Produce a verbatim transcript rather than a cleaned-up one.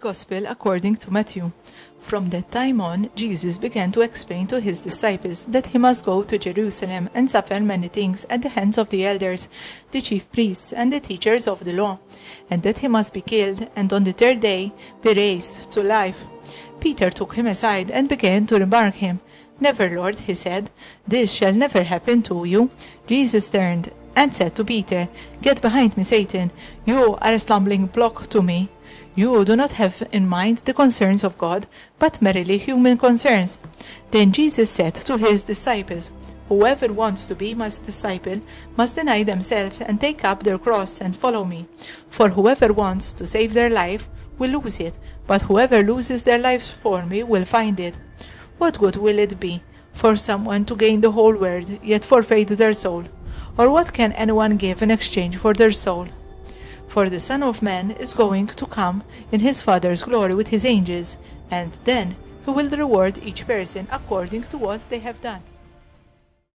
Gospel according to Matthew. From that time on, Jesus began to explain to his disciples that he must go to Jerusalem and suffer many things at the hands of the elders, the chief priests, and the teachers of the law, and that he must be killed, and on the third day be raised to life. Peter took him aside and began to rebuke him. "Never, Lord," he said, "this shall never happen to you." Jesus turned and said to Peter, "Get behind me, Satan. You are a stumbling block to me. You do not have in mind the concerns of God, but merely human concerns." Then Jesus said to his disciples, "Whoever wants to be my disciple must deny themselves and take up their cross and follow me. For whoever wants to save their life will lose it, but whoever loses their lives for me will find it. What good will it be for someone to gain the whole world, yet forfeit their soul? Or what can anyone give in exchange for their soul? For the Son of Man is going to come in his Father's glory with his angels, and then he will reward each person according to what they have done."